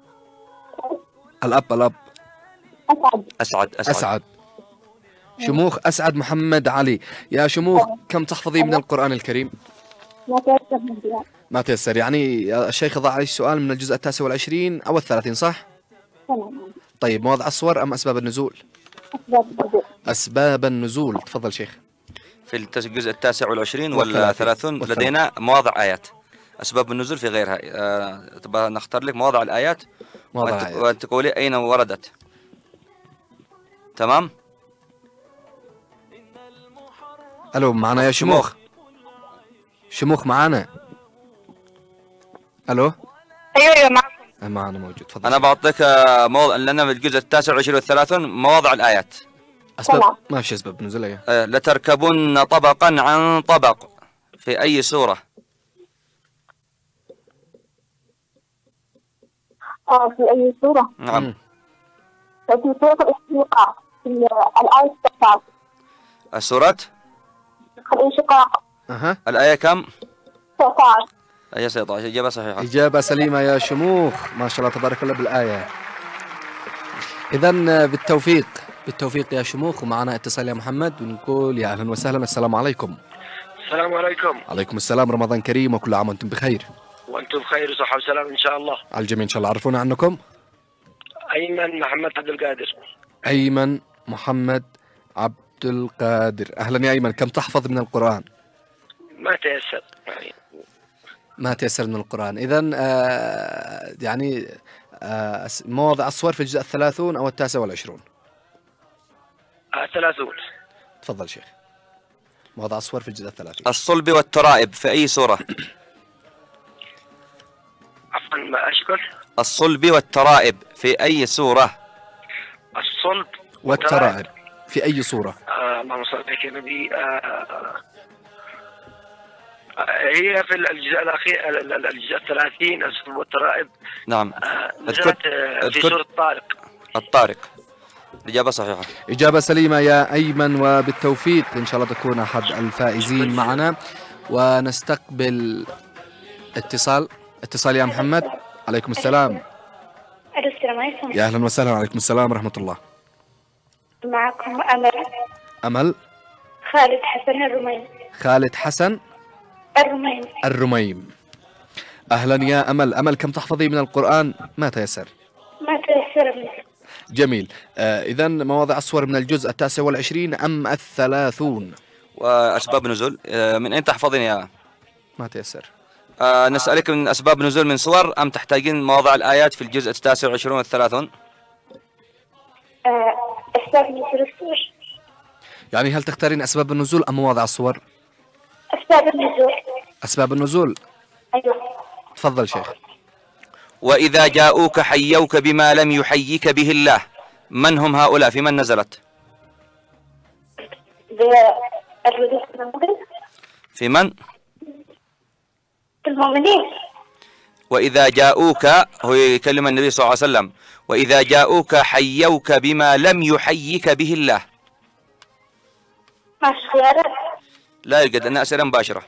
الأب الأب أسعد. أسعد أسعد, أسعد. شموخ أسعد محمد علي. يا شموخ كم تحفظي من القرآن الكريم؟ ما تيسر من القرآن. ما تيسر يعني. الشيخ ضع عليك سؤال من الجزء التاسع والعشرين أو الثلاثين، صح؟ تمام. طيب مواضع الصور أم أسباب النزول؟ أسباب النزول. أسباب النزول. تفضل شيخ. في الجزء التاسع والعشرين والثلاثين. والثلاثون والثلاثين. لدينا مواضع آيات. أسباب النزول في غيرها. آه تبغى نختار لك مواضع الآيات مواضع وأنت, الآيات. وأنت تقولي أين وردت. تمام. ألو، معنا يا شموخ؟ شموخ معنا؟ ألو؟ أيوة أيوة معكم. معنا موجود. تفضل. أنا بعطيك آه، موضع لنا في الجزء التاسع والعشرين والثلاثون مواضع الآيات. أسباب تمام. ما في أسباب نزول. أيه. آه لتركبن طبقا عن طبق. في أي سورة؟ آه في أي سورة؟ نعم. مم. في سورة الانشقاق في الآية ستة عشر. السورة الانشقاق. أها. الآية كم؟ ستة عشر. الآية ستة عشر. إجابة صحيحة. إجابة سليمة يا شموخ، ما شاء الله تبارك الله بالآية. إذا بالتوفيق بالتوفيق يا شموخ. ومعنا اتصال يا محمد، ونقول يا أهلا وسهلا. السلام عليكم. السلام عليكم. عليكم السلام، رمضان كريم وكل عام وأنتم بخير. وأنتم بخير وصحة وسلام إن شاء الله. على الجميع إن شاء الله. عرفونا عنكم. أيمن محمد عبد القادر. أيمن محمد عبد القادر. أهلا يا أيمن، كم تحفظ من القرآن؟ ما تيسر يعني. ما تيسر من القرآن. إذا آه يعني آه مواضع الصور في الجزء الثلاثون أو التاسع والعشرون؟ آه ثلاثون. تفضل شيخ. مواضع الصور في الجزء الثلاثون. الصلب والترائب في أي سورة؟ عفوا ما أشكر. الصلب والترائب في أي سورة؟ الصلب والترائب في أي سورة؟ آه اللهم صل على النبي. آه هي في الجزء الأخير الجزء الثلاثين الصلب والترائب. نعم. آه نزلت آه في سورة الطارق. الطارق. الإجابة صحيحة. إجابة سليمة يا أيمن، وبالتوفيق إن شاء الله تكون أحد الفائزين معنا. ونستقبل اتصال اتصال يا محمد. عليكم السلام. السلام عليكم. يا أهلا وسهلا. وعليكم السلام ورحمة الله. معكم أمل. أمل. خالد حسن الرميم. خالد حسن الرميم. الرميم. أهلا يا أمل. أمل كم تحفظي من القرآن؟ ما تيسر. ما تيسر منه. جميل. آه إذا مواضع الصور من الجزء التاسع والعشرين أم الثلاثون؟ وأسباب نزول آه من أين تحفظين يا؟ ما تيسر. آه نسألك من أسباب نزول من صور أم تحتاجين مواضع الآيات في الجزء التاسع والعشرون والثلاثون؟ أسباب نزول الصور. يعني هل تختارين أسباب النزول أم مواضع الصور؟ أسباب النزول. أسباب النزول. أيوه. تفضل شيخ. وإذا جاءوك حيوك بما لم يحييك به الله، من هم هؤلاء؟ في من نزلت؟ في من؟ في المؤمنين. وإذا جاءوك، هو يكلم النبي صلى الله عليه وسلم، وإذا جاءوك حيوك بما لم يحييك به الله. ماشي خيارات. لا يوجد لأنها أسئلة مباشرة.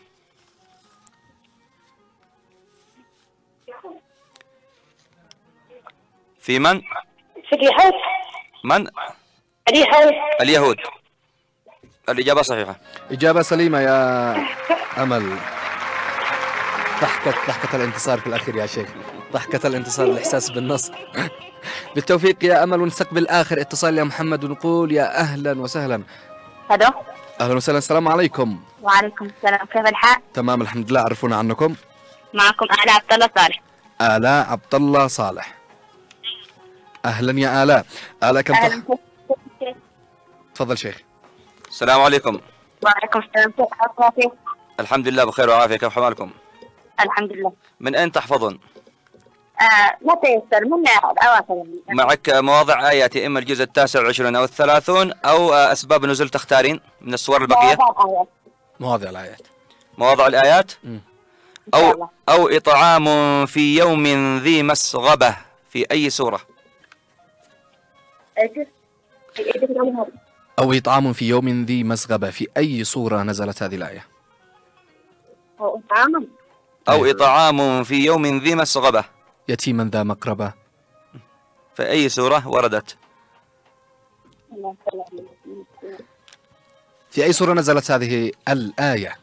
في من؟ في اليهود. من؟ اليهود. اليهود. الإجابة صحيحة. إجابة سليمة يا أمل. ضحكة ضحكة الانتصار في الأخير يا شيخ، ضحكة الانتصار، الإحساس بالنصر. بالتوفيق يا أمل، ونستقبل آخر اتصال يا محمد ونقول يا أهلا وسهلا. ألو. أهلا وسهلا، السلام عليكم. وعليكم السلام، كيف الحال؟ تمام الحمد لله، عرفونا عنكم. معكم آلاء عبد الله صالح. آلاء عبد الله صالح. أهلا يا آلاء. آلاء كم تح... تفضل شيخ. السلام عليكم. وعليكم السلام، كيف حالك؟ الحمد لله بخير وعافية، كيف حالكم؟ الحمد لله. من أين تحفظون؟ آه ما تيسر من الأواخر. معك مواضع آيات إما الجزء التاسع والعشرون أو الثلاثون أو أسباب نزول تختارين من الصور البقية؟ مواضع الآيات. مواضع الآيات؟ م. أو أو إطعام في يوم ذي مسغبة، في أي سورة؟ أو إطعام في يوم ذي مسغبة، في أي سورة نزلت هذه الآية؟ أو إطعام أو إطعام في يوم ذي مسغبة، يتيما ذا مقربة، في أي سورة وردت؟ في أي سورة نزلت هذه الآية؟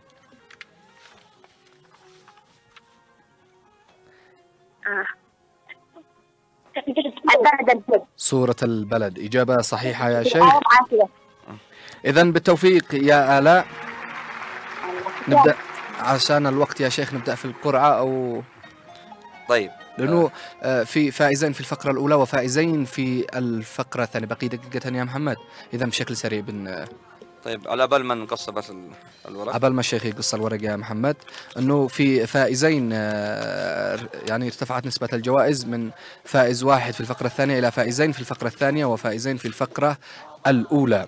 سورة البلد. إجابة صحيحة يا شيخ. إذا بالتوفيق يا آلاء. نبدأ عشان الوقت يا شيخ، نبدأ في القرعة أو طيب، لأنه في فائزين في الفقرة الأولى وفائزين في الفقرة الثانية. بقي دقيقة يا محمد، إذا بشكل سريع بن طيب على بال ما نقص بس الورق، قبل ما الشيخ يقص الورق يا محمد، انه في فائزين يعني ارتفعت نسبة الجوائز من فائز واحد في الفقرة الثانية إلى فائزين في الفقرة الثانية وفائزين في الفقرة الأولى.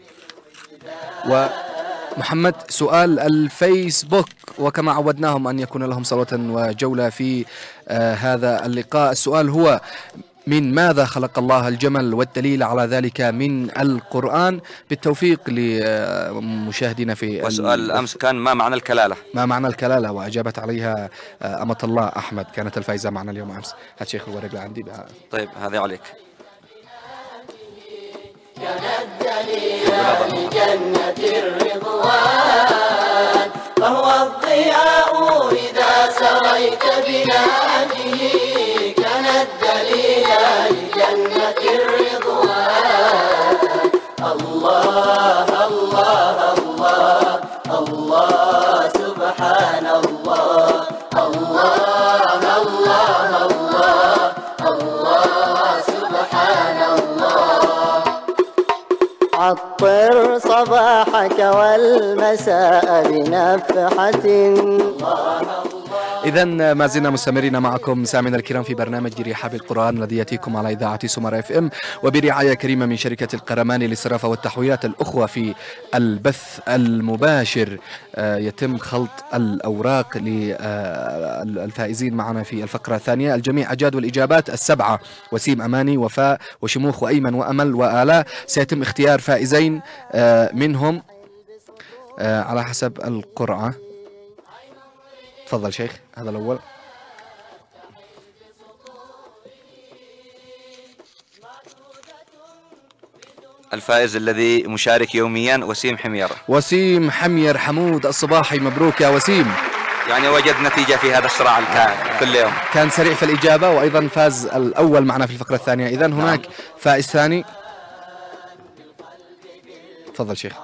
ومحمد سؤال الفيسبوك، وكما عودناهم أن يكون لهم صلوة وجولة في آه هذا اللقاء. السؤال هو: من ماذا خلق الله الجمل؟ والدليل على ذلك من القرآن. بالتوفيق لمشاهدينا في وسؤال الأمس كان ما معنى الكلالة؟ ما معنى الكلالة، وأجابت عليها أمة الله أحمد، كانت الفائزة معنا اليوم أمس. هات شيخ الورق اللي عندي بقى. طيب هذه عليك. كان الدليل لجنة الرضوان، فهو الضياء إذا سريت بناجه، كان الدليل لجنة الرضوان. الله الله الله الله سبحان الله، الله الله الله الله سبحان الله. عطر صباحك والمساء بنفحة. إذا ما زلنا مستمرين معكم سامعينا الكرام في برنامج رحاب القرآن الذي يأتيكم على إذاعة سمر اف ام، وبرعاية كريمة من شركة القرمان للصرافة والتحويلات. الأخوة في البث المباشر آه يتم خلط الأوراق للفائزين معنا في الفقرة الثانية. الجميع أجاد والإجابات السبعة: وسيم، أماني، وفاء، وشموخ، وأيمن، وأمل، وآلاء. سيتم اختيار فائزين آه منهم آه على حسب القرعة. تفضل شيخ، هذا الأول. الفائز الذي مشارك يوميا وسيم حمير. وسيم حمير حمود الصباحي، مبروك يا وسيم. يعني وجد نتيجة في هذا الصراع الكائن كل يوم. كان سريع في الإجابة، وأيضا فاز الأول معنا في الفقرة الثانية. إذن هناك نعم. فائز ثاني. تفضل شيخ.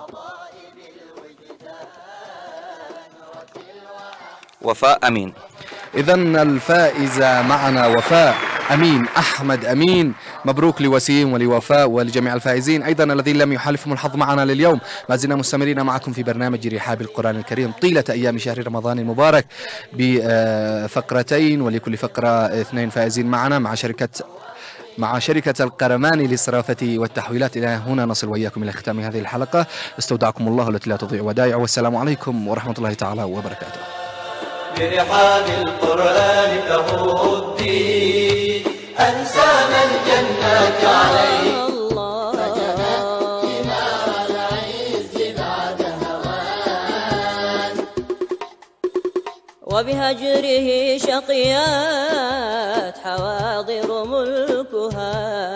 وفاء أمين. إذن الفائزة معنا وفاء أمين أحمد أمين. مبروك لوسيم ولوفاء ولجميع الفائزين أيضا الذين لم يحالفهم الحظ معنا لليوم. ما زلنا مستمرين معكم في برنامج رحاب القرآن الكريم طيلة أيام شهر رمضان المبارك بفقرتين، ولكل فقرة اثنين فائزين معنا مع شركة مع شركة القرماني للصرافة والتحويلات. إلى هنا نصل وإياكم إلى ختام هذه الحلقة. استودعكم الله التي لا تضيع ودائع، والسلام عليكم ورحمة الله تعالى وبركاته. برحاب القرآن فهدي أنسام الجنة عليه فجنت ثمار العز بعد هوان، وبهجره شقيات حواضر ملكها،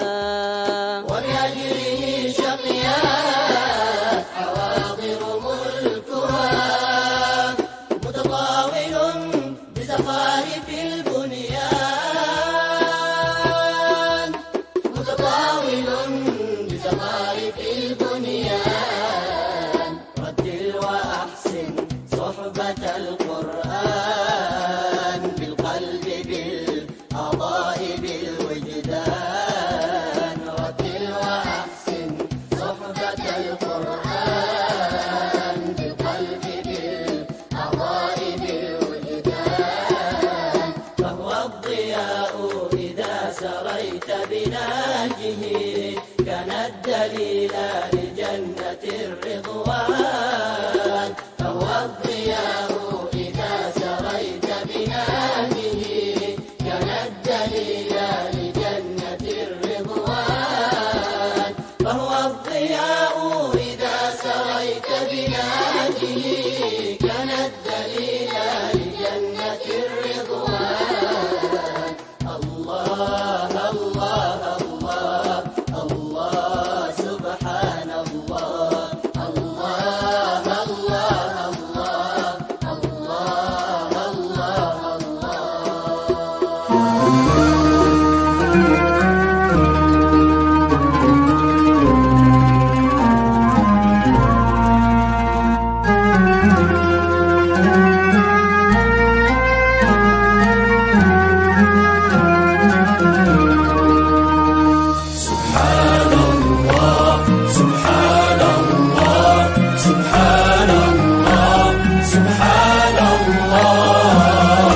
وبهجره شقيات حواضر ملكها، متطاول بزخارف البنيان، متطاول بزخارف البنيان، رتل وأحسن صحبة القرآن بالقلب بالأعضاء بالوجدان، رتل وأحسن صحبة القرآن بالقلب بالأعضاء بالوجدان، فهو الضياء إذا سريت بناجه، كان الدليل لجنة الرضوان، فهو الضياء إذا سريت بناجه، كان الدليل لجنة الرضوان، فهو الضياء إذا سريت بناجه، كان الدليل لجنة الرضوان. الله الله الله الله سبحان الله، الله الله الله الله سبحان الله سبحان الله سبحان الله سبحان الله،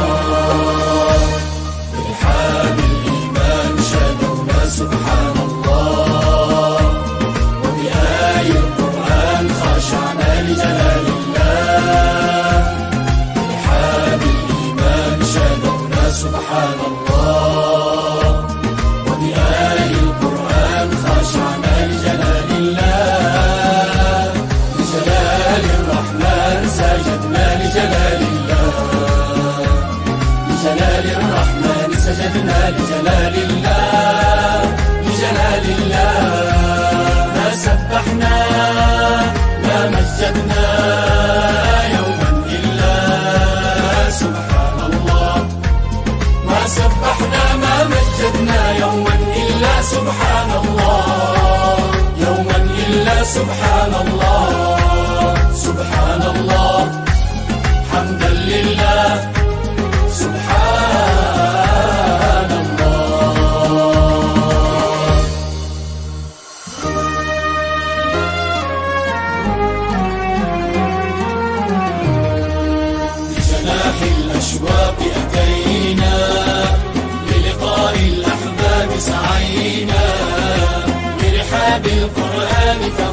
برحاب الإيمان شدونا سبحان الله، وبآي القرآن خشعنا لجلال الله، برحاب الإيمان شدونا سبحان الله، وبآي القرآن خشعنا لجلال الله، لجلال الرحمن سجدنا لجلال الله، لجلال الرحمن سجدنا لجلال الله، لجلال الله ما سبحنا ما مجدنا يوما إلا سبحان الله، ما سبحنا ما مجدنا يوما إلا سبحان الله، يوما إلا سبحان الله، سبحان الله حمدا لله سبحان الله. بجناح الأشواق أتينا، للقاء الأحباب سعينا، برحاب القرآن